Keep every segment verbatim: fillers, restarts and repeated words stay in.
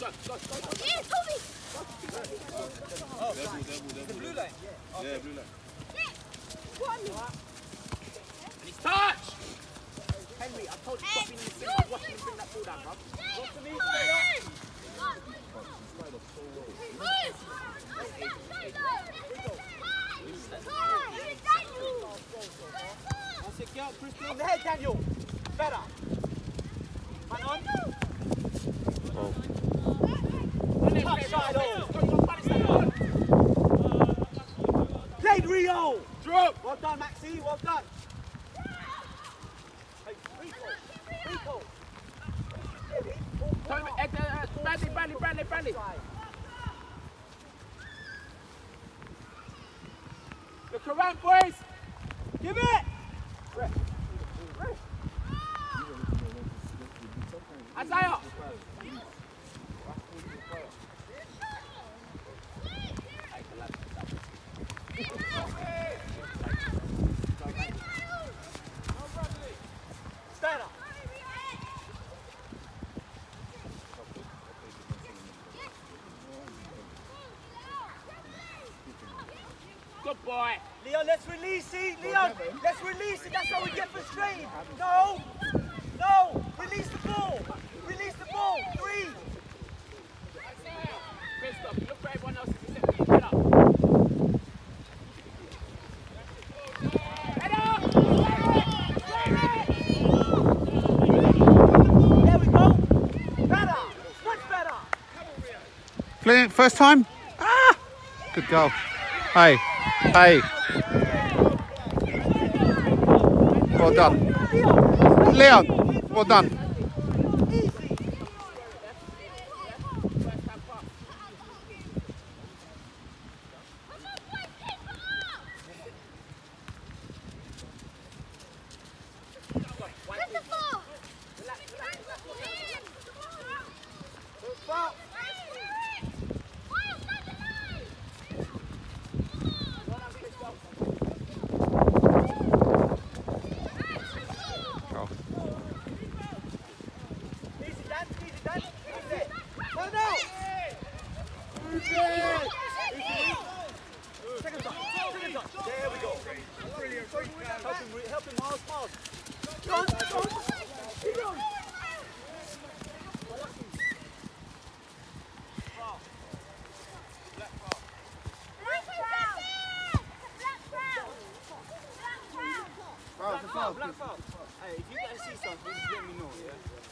Oh, the blue line. Yeah, blue line. And he's touched! Henry, I told you stop being in the middle. Watch him bring that ball down, bro. Watch the knee, stay up. That's it, girl. Crystal. On the head, Daniel. Better. Man on. Oh. Touch side on. Played Rio. Drop. Well done, Maxie. Well done. Rico. Bradley, Bradley, Bradley, Bradley. Look around, boys. Give it. Isaiah. Stand up. Good boy. Leon, let's release it. Leon, let's release it. That's how we get frustrated. No. No. Release the ball. Release the ball. Three. Christoph, look for everyone else. Get up. Head up. There we go. Better. Much better. Playing first time? Ah! Good goal. Hey. Hey. Well done. Leon, well done. Black foul. Hey, if you guys see something, just let me know, yeah?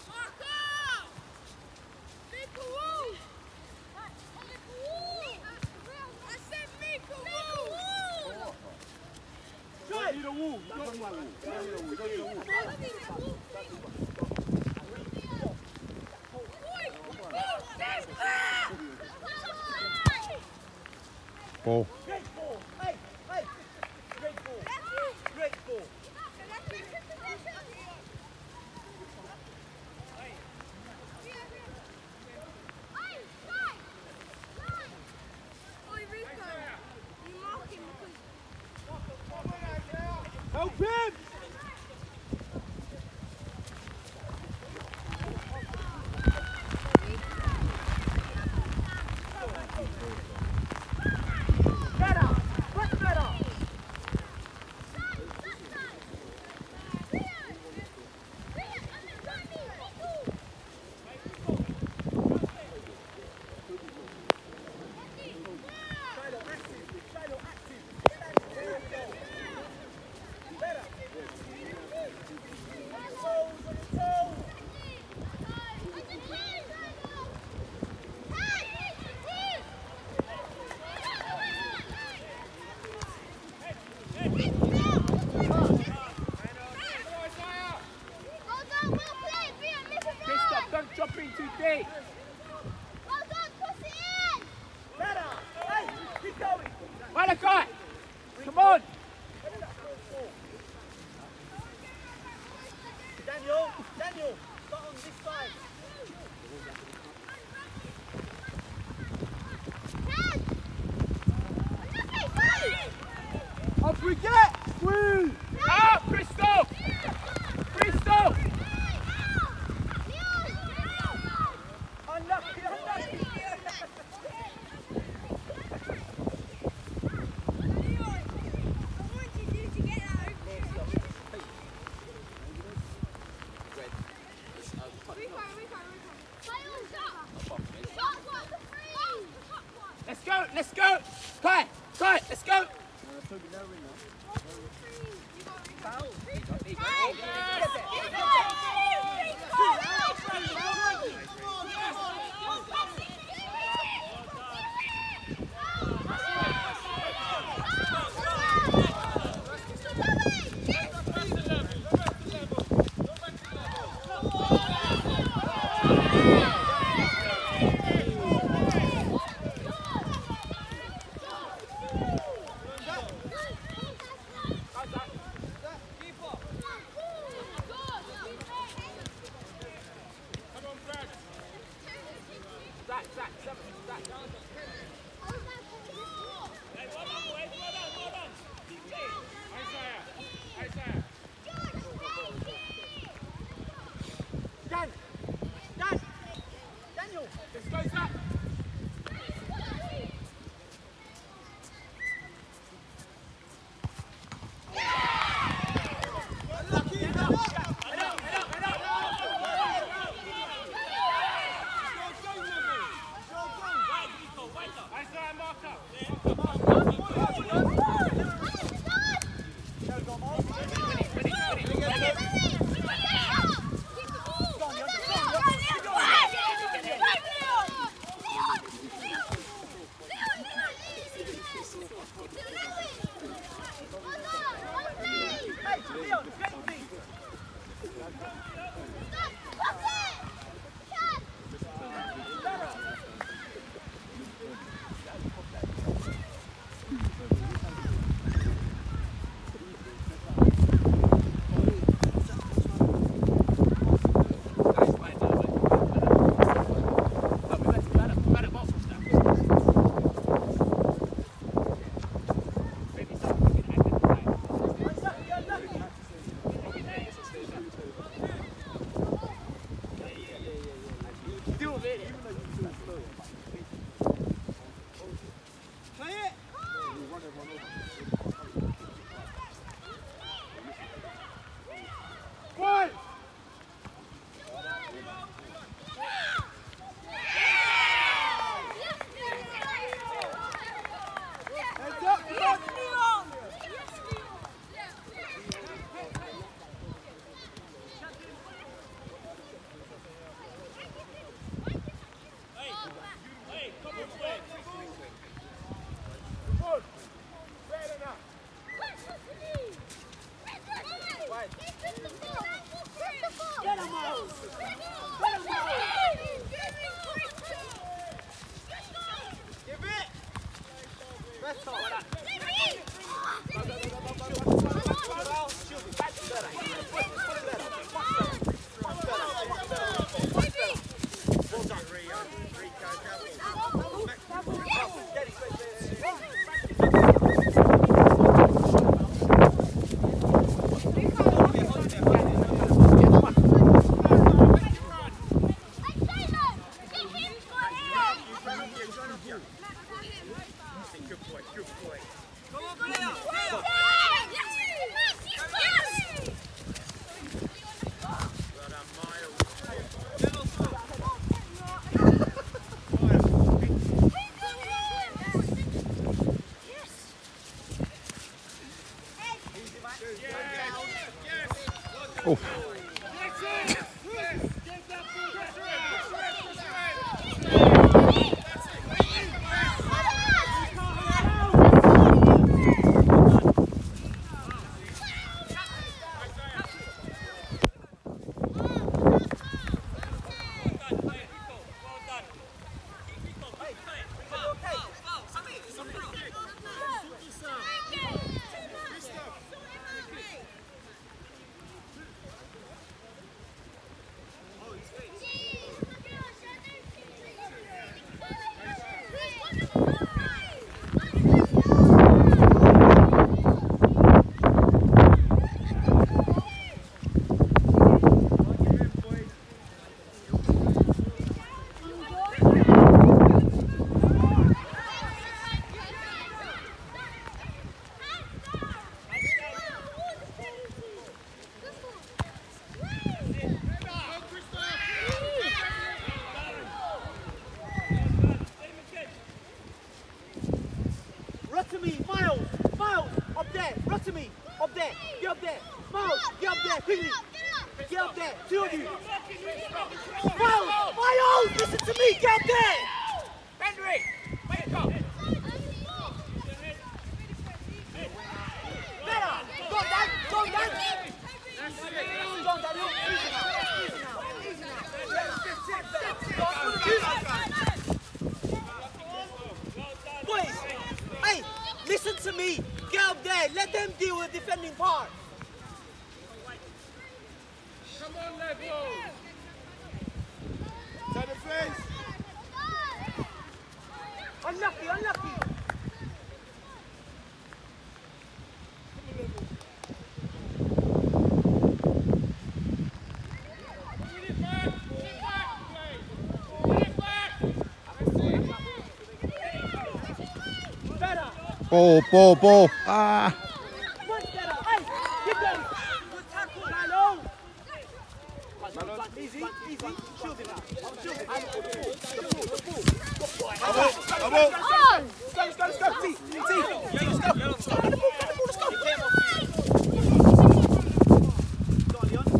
Don't need a wall. Don't need a wall. Don't need a wall. Ball. Great ball. Hey, hey. Great ball. Great ball. Help him! let's go. Kai, Kai, let's go. Oh. there. Run to me. Up there. Get up there. Miles, get up there. Quickly. Get up there. Two of you. Miles, Miles, listen to me. Get up there. Henry, wake up. Better. Go on, Dan. Go on, Dan. Go on, Daniel. Easy now. Easy now. Easy now. Go on, boys, hey, listen to me. Get up there. Let them deal with the defending part. Come on, level. Turn the face. Unlucky, unlucky. Ball, ball, ball. Ah. Much better. Hey, keep going. Good tackle, Milo. Easy, easy. Shield him now. Shield him. The ball, the ball. Good boy. Come on, come on. Let's go, let's go, let's go. T, T. T, let's go. Let's go. Get the ball, get the ball, let's go. Go on, Leon.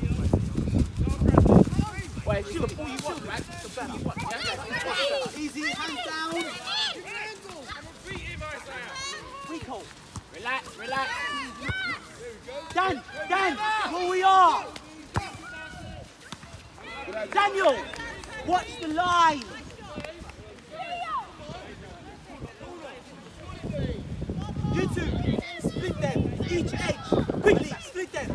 Wait, shield the ball you want, man. The better. Easy, hands down. Rico. Relax, relax. Dan, Dan, where we are. Daniel, watch the line. You two, split them, each edge. Quickly, split them.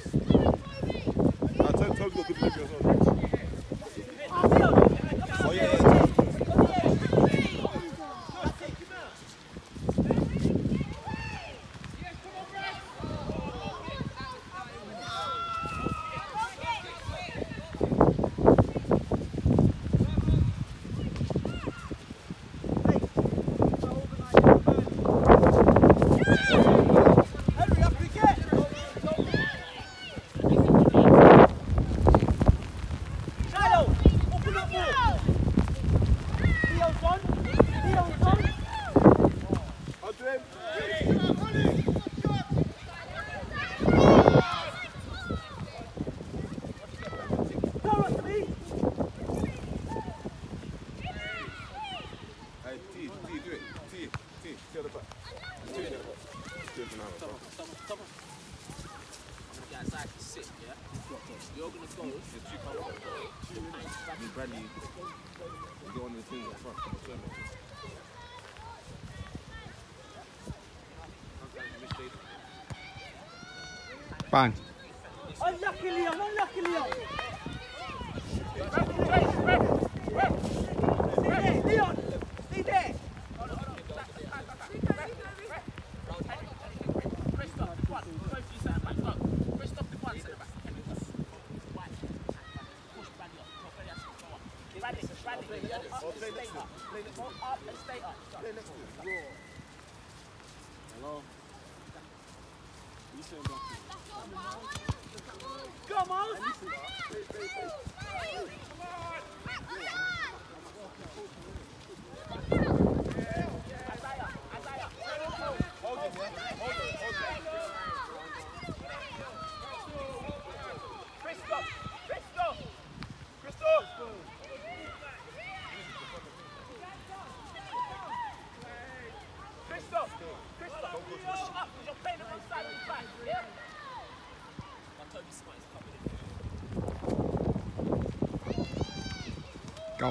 I told you got good delivery as well. Oh, Leon. Oh, yeah, yeah. Bang. Unlucky Leon, unlucky Leon. Stay there, Leon. Stay there. Come on! Go.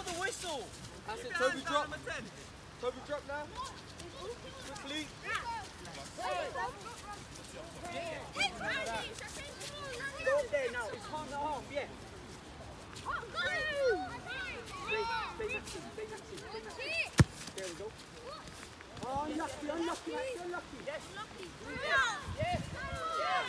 Toby drop. Toby drop now. Quickly. Go up there now. It's half and half, yeah. Stay, stay next to him, stay next to him, stay next to him. There we go. Oh, unlucky, unlucky, actually unlucky. Yes. Yes. Yes. Yes.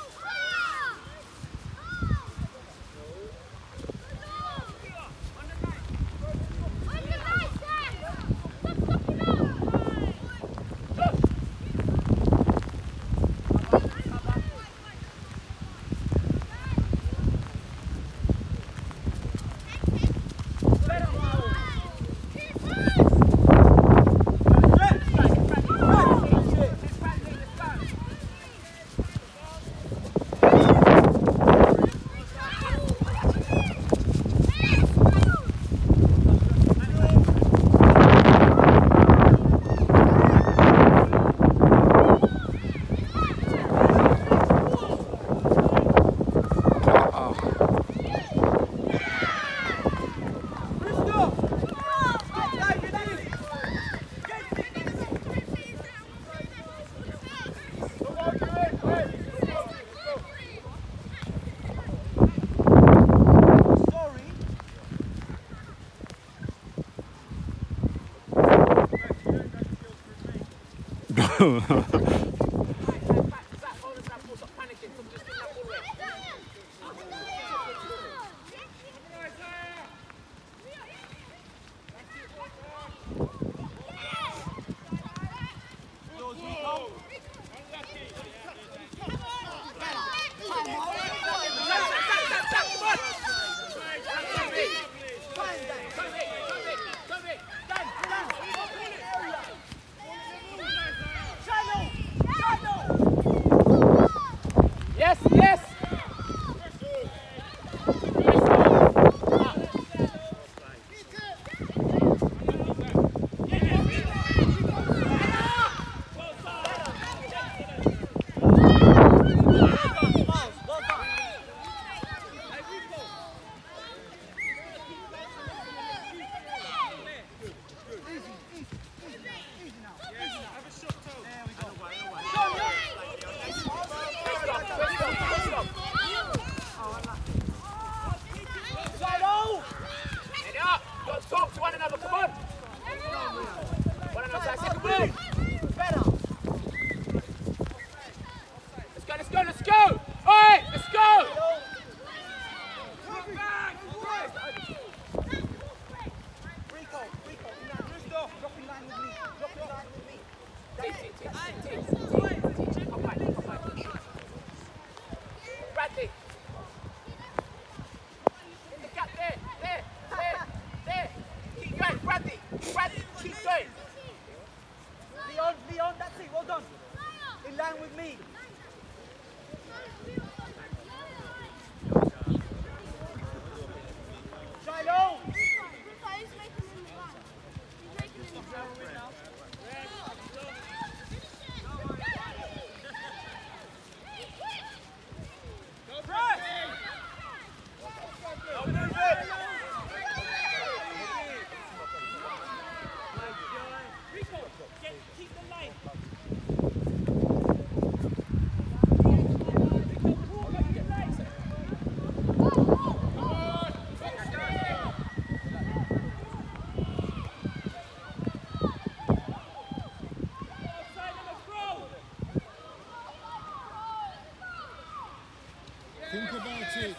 Think about it.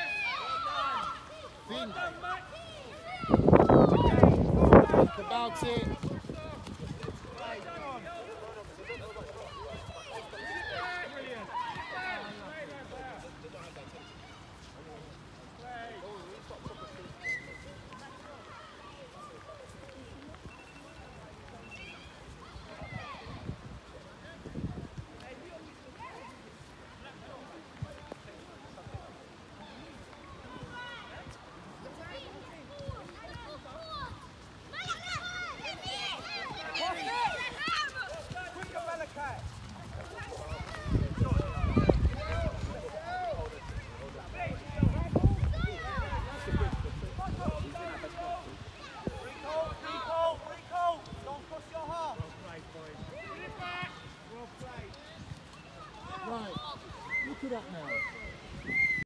Think. Think about it. Quicker, Malachi.